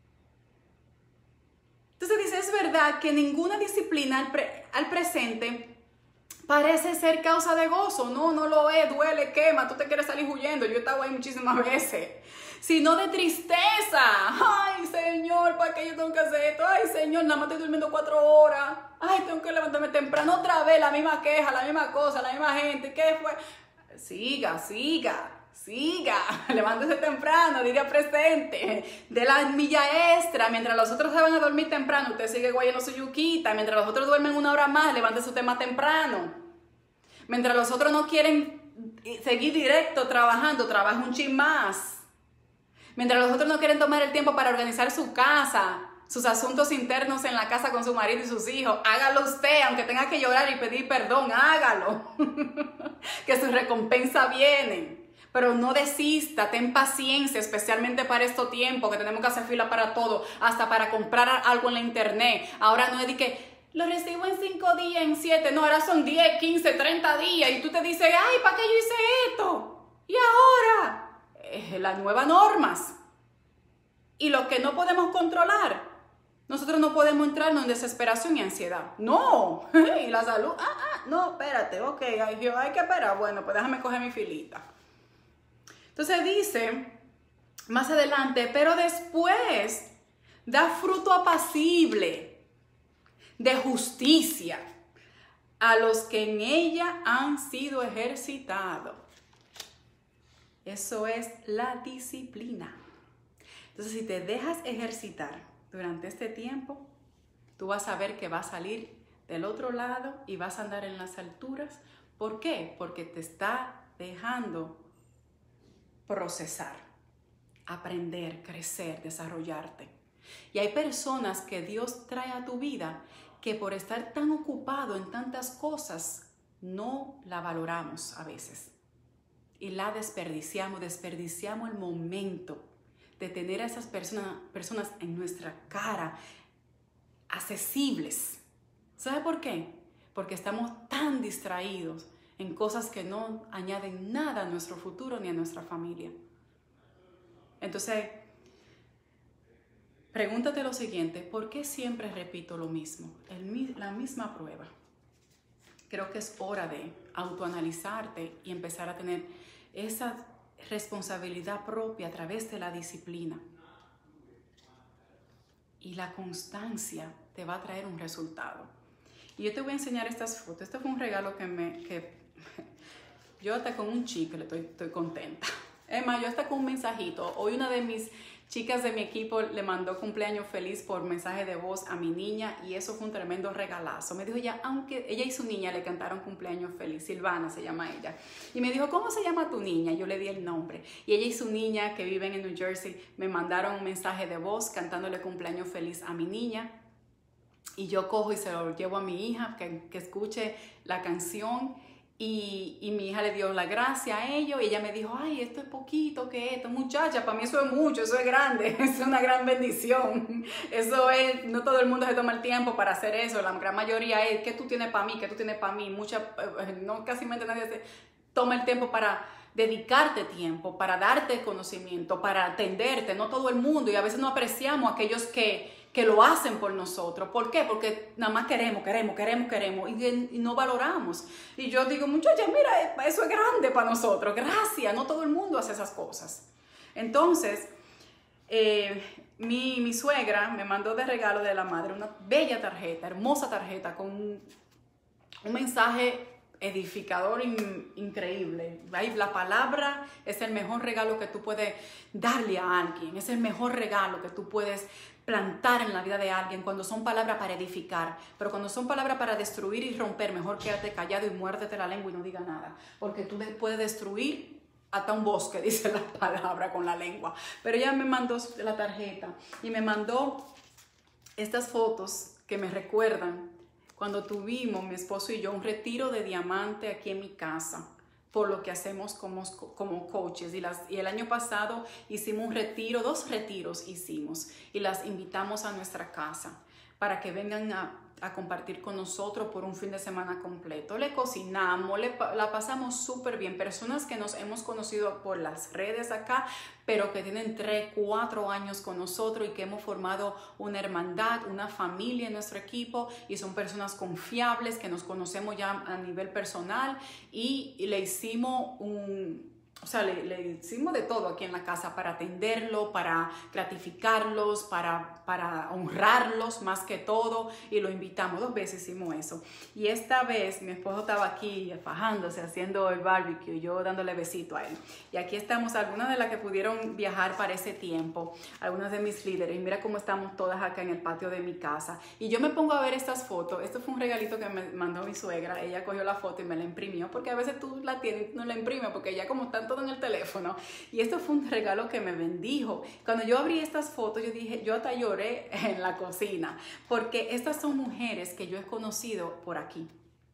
[SPEAKER 1] Entonces dice, es verdad que ninguna disciplina al, pre, al presente parece ser causa de gozo. No, no lo es, duele, quema, tú te quieres salir huyendo. Yo he estado ahí muchísimas veces. Sino de tristeza. Ay, Señor, ¿para qué yo tengo que hacer esto? Ay, Señor, nada más estoy durmiendo cuatro horas. Ay, tengo que levantarme temprano otra vez, la misma queja, la misma cosa, la misma gente. ¿Qué fue? Siga, siga, siga. Levántese temprano, diga presente. De la milla extra, mientras los otros se van a dormir temprano, usted sigue guayando su yuquita. Mientras los otros duermen una hora más, levántese usted más temprano. Mientras los otros no quieren seguir directo trabajando, trabaja un chin más. Mientras los otros no quieren tomar el tiempo para organizar su casa, sus asuntos internos en la casa con su marido y sus hijos, hágalo usted, aunque tenga que llorar y pedir perdón, hágalo. Que su recompensa viene. Pero no desista, ten paciencia, especialmente para estos tiempos que tenemos que hacer fila para todo, hasta para comprar algo en la internet. Ahora no es de que lo recibo en cinco días, en siete, no, ahora son diez, quince, treinta días y tú te dices, ay, ¿para qué yo hice esto? ¿Y ahora? eh, las nuevas normas. Y lo que no podemos controlar, nosotros no podemos entrar en desesperación y ansiedad. No, y la salud, ah, ah, no, espérate, ok, hay, hay que esperar, bueno, pues déjame coger mi filita. Entonces dice, más adelante, pero después da fruto apacible de justicia a los que en ella han sido ejercitados. Eso es la disciplina. Entonces, si te dejas ejercitar durante este tiempo, tú vas a ver que va a salir del otro lado y vas a andar en las alturas. ¿Por qué? Porque te está dejando procesar, aprender, crecer, desarrollarte. Y hay personas que Dios trae a tu vida que por estar tan ocupado en tantas cosas, no la valoramos a veces. Y la desperdiciamos, desperdiciamos el momento de tener a esas personas, personas en nuestra cara, accesibles. ¿Sabe por qué? Porque estamos tan distraídos en cosas que no añaden nada a nuestro futuro ni a nuestra familia. Entonces, pregúntate lo siguiente, ¿por qué siempre repito lo mismo? El, la misma prueba. Creo que es hora de autoanalizarte y empezar a tener esa responsabilidad propia a través de la disciplina. Y la constancia te va a traer un resultado. Y yo te voy a enseñar estas fotos. Este fue un regalo que me... que yo hasta con un chicle estoy, estoy contenta. Es más, yo hasta con un mensajito. Hoy una de mis chicas de mi equipo le mandó cumpleaños feliz por mensaje de voz a mi niña y eso fue un tremendo regalazo. Me dijo ya, aunque ella y su niña le cantaron cumpleaños feliz, Silvana se llama ella. Y me dijo, ¿cómo se llama tu niña? Yo le di el nombre. Y ella y su niña que viven en New Jersey me mandaron un mensaje de voz cantándole cumpleaños feliz a mi niña. Y yo cojo y se lo llevo a mi hija que, que escuche la canción. Y, y mi hija le dio la gracia a ellos y ella me dijo, ay, esto es poquito, ¿qué esto? Muchacha, para mí eso es mucho, eso es grande, es una gran bendición. Eso es, no todo el mundo se toma el tiempo para hacer eso, la gran mayoría es, ¿qué tú tienes para mí? ¿Qué tú tienes para mí? Mucha, no casi nadie se toma el tiempo para dedicarte tiempo, para darte conocimiento, para atenderte, no todo el mundo, y a veces no apreciamos a aquellos que... que lo hacen por nosotros. ¿Por qué? Porque nada más queremos, queremos, queremos, queremos y, y no valoramos. Y yo digo, muchachas, mira, eso es grande para nosotros. Gracias, no todo el mundo hace esas cosas. Entonces, eh, mi, mi suegra me mandó de regalo de la madre una bella tarjeta, hermosa tarjeta, con un, un mensaje edificador in, increíble. La palabra es el mejor regalo que tú puedes darle a alguien. Es el mejor regalo que tú puedes plantar en la vida de alguien cuando son palabras para edificar, pero cuando son palabras para destruir y romper, mejor quédate callado y muérdete la lengua y no diga nada, porque tú puedes destruir hasta un bosque, dice la palabra con la lengua. Pero ella me mandó la tarjeta y me mandó estas fotos que me recuerdan cuando tuvimos mi esposo y yo un retiro de diamante aquí en mi casa, por lo que hacemos como, como coaches. Y, las, y el año pasado hicimos un retiro, dos retiros hicimos, y las invitamos a nuestra casa para que vengan a, a compartir con nosotros por un fin de semana completo. Le cocinamos, le, la pasamos súper bien. Personas que nos hemos conocido por las redes acá, pero que tienen tres, cuatro años con nosotros y que hemos formado una hermandad, una familia en nuestro equipo y son personas confiables que nos conocemos ya a nivel personal y, y le hicimos un... O sea, le, le hicimos de todo aquí en la casa para atenderlo, para gratificarlos, para, para honrarlos más que todo. Y lo invitamos, dos veces hicimos eso. Y esta vez mi esposo estaba aquí fajándose, haciendo el barbecue, yo dándole besito a él. Y aquí estamos, algunas de las que pudieron viajar para ese tiempo, algunas de mis líderes. Y mira cómo estamos todas acá en el patio de mi casa. Y yo me pongo a ver estas fotos. Esto fue un regalito que me mandó mi suegra. Ella cogió la foto y me la imprimió, porque a veces tú la tienes, no la imprimes, porque ya como están en el teléfono, y esto fue un regalo que me bendijo. Cuando yo abrí estas fotos, yo dije, yo hasta lloré en la cocina, porque estas son mujeres que yo he conocido por aquí,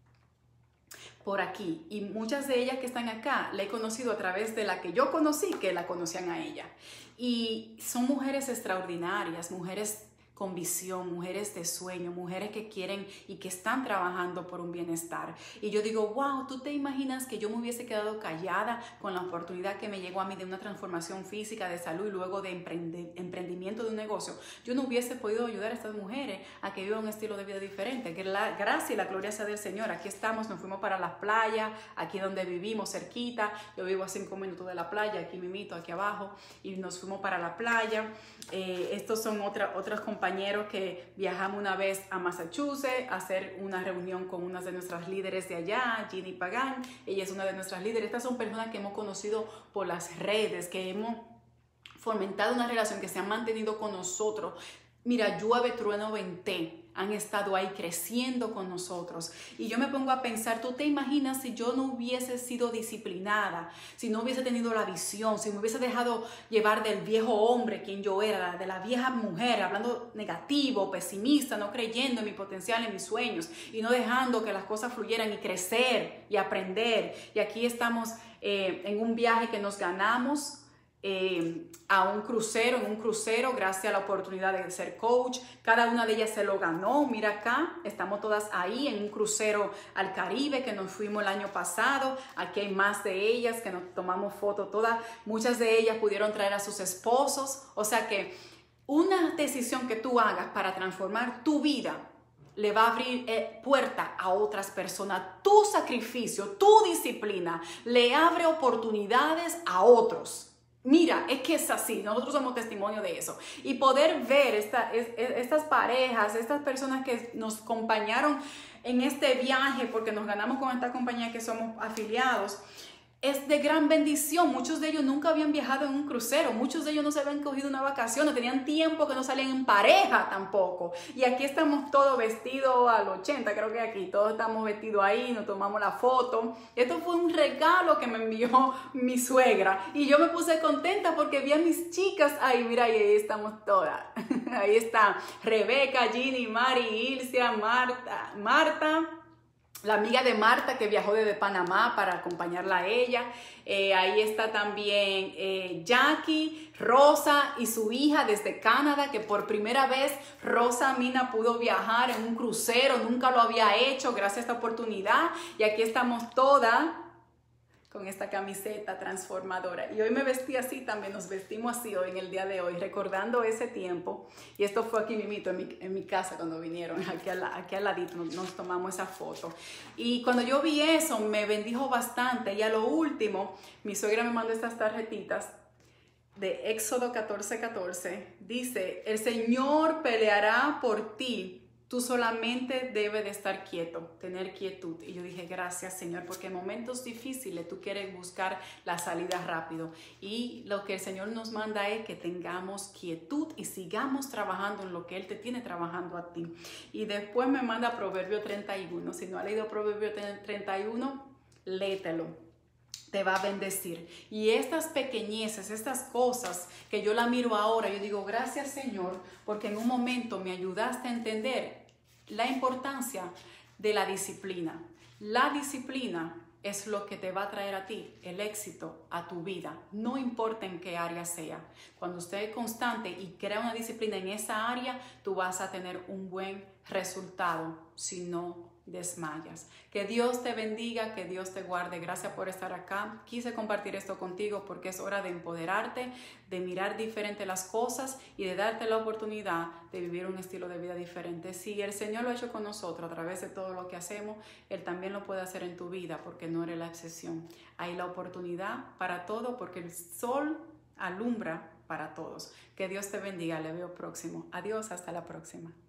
[SPEAKER 1] por aquí, y muchas de ellas que están acá, la he conocido a través de la que yo conocí, que la conocían a ella, y son mujeres extraordinarias, mujeres con visión, mujeres de sueño, mujeres que quieren y que están trabajando por un bienestar. Y yo digo, wow, ¿tú te imaginas que yo me hubiese quedado callada con la oportunidad que me llegó a mí de una transformación física, de salud y luego de emprende, emprendimiento de un negocio? Yo no hubiese podido ayudar a estas mujeres a que vivan un estilo de vida diferente. Que la gracia y la gloria sea del Señor. Aquí estamos, nos fuimos para las playas, aquí donde vivimos, cerquita. Yo vivo a cinco minutos de la playa, aquí mimito, aquí abajo, y nos fuimos para la playa. Eh, estos son otra, otros compañeros que viajamos una vez a Massachusetts a hacer una reunión con una de nuestras líderes de allá, Ginny Pagan. Ella es una de nuestras líderes. Estas son personas que hemos conocido por las redes, que hemos fomentado una relación, que se han mantenido con nosotros. Mira, llueve, trueno, venté, han estado ahí creciendo con nosotros. Y yo me pongo a pensar, ¿tú te imaginas si yo no hubiese sido disciplinada? Si no hubiese tenido la visión, si me hubiese dejado llevar del viejo hombre, quien yo era, de la vieja mujer, hablando negativo, pesimista, no creyendo en mi potencial, en mis sueños, y no dejando que las cosas fluyeran y crecer y aprender. Y aquí estamos eh, en un viaje que nos ganamos, Eh, a un crucero, en un crucero, gracias a la oportunidad de ser coach. Cada una de ellas se lo ganó. Mira acá, estamos todas ahí en un crucero al Caribe que nos fuimos el año pasado. Aquí hay más de ellas que nos tomamos fotos todas. Muchas de ellas pudieron traer a sus esposos. O sea que una decisión que tú hagas para transformar tu vida le va a abrir eh, puerta a otras personas. Tu sacrificio, tu disciplina le abre oportunidades a otros. Mira, es que es así, nosotros somos testimonio de eso. Y poder ver esta, es, es, estas parejas, estas personas que nos acompañaron en este viaje, porque nos ganamos con esta compañía que somos afiliados, es de gran bendición. Muchos de ellos nunca habían viajado en un crucero, muchos de ellos no se habían cogido una vacación, no tenían tiempo, que no salían en pareja tampoco. Y aquí estamos todos vestidos al ochenta, creo que aquí, todos estamos vestidos ahí, nos tomamos la foto. Esto fue un regalo que me envió mi suegra y yo me puse contenta porque vi a mis chicas ahí, mira, y ahí estamos todas. Ahí está Rebeca, Ginny, Mari, Ilcia, Marta, Marta. La amiga de Marta que viajó desde Panamá para acompañarla a ella. Eh, ahí está también eh, Jackie, Rosa y su hija desde Canadá, que por primera vez Rosa Mina pudo viajar en un crucero. Nunca lo había hecho gracias a esta oportunidad. Y aquí estamos todas con esta camiseta transformadora. Y hoy me vestí así también, nos vestimos así hoy en el día de hoy, recordando ese tiempo. Y esto fue aquí mismito, en mi, en mi casa cuando vinieron, aquí al, aquí al ladito nos, nos tomamos esa foto. Y cuando yo vi eso, me bendijo bastante. Y a lo último, mi suegra me mandó estas tarjetitas de Éxodo catorce catorce. Dice, el Señor peleará por ti. Tú solamente debes de estar quieto, tener quietud. Y yo dije, gracias Señor, porque en momentos difíciles tú quieres buscar la salida rápido. Y lo que el Señor nos manda es que tengamos quietud y sigamos trabajando en lo que Él te tiene trabajando a ti. Y después me manda Proverbio treinta y uno. Si no has leído Proverbio treinta y uno, léetelo. Te va a bendecir. Y estas pequeñeces, estas cosas que yo la miro ahora, yo digo, gracias Señor, porque en un momento me ayudaste a entender la importancia de la disciplina. La disciplina es lo que te va a traer a ti el éxito a tu vida, no importa en qué área sea. Cuando usted es constante y crea una disciplina en esa área, tú vas a tener un buen resultado, si no desmayas. Que Dios te bendiga, que Dios te guarde. Gracias por estar acá. Quise compartir esto contigo porque es hora de empoderarte, de mirar diferente las cosas y de darte la oportunidad de vivir un estilo de vida diferente. Si el Señor lo ha hecho con nosotros a través de todo lo que hacemos, Él también lo puede hacer en tu vida porque no eres la excepción. Hay la oportunidad para todo porque el sol alumbra para todos. Que Dios te bendiga. Le veo próximo. Adiós, hasta la próxima.